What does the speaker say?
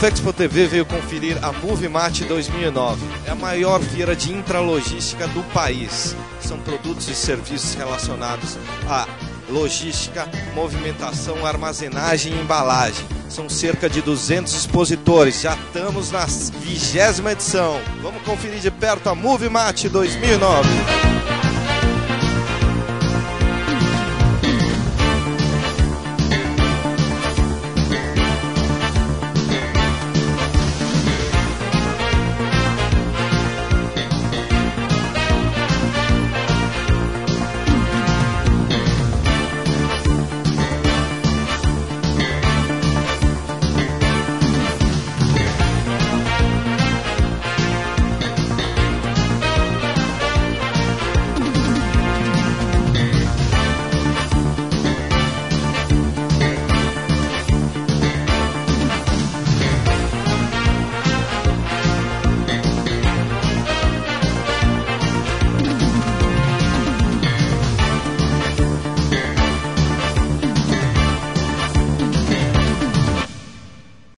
Fexpo TV veio conferir a MoveMart 2009. É a maior feira de intralogística do país. São produtos e serviços relacionados a logística, movimentação, armazenagem e embalagem. São cerca de 200 expositores. Já estamos na 20ª edição. Vamos conferir de perto a MoveMart 2009.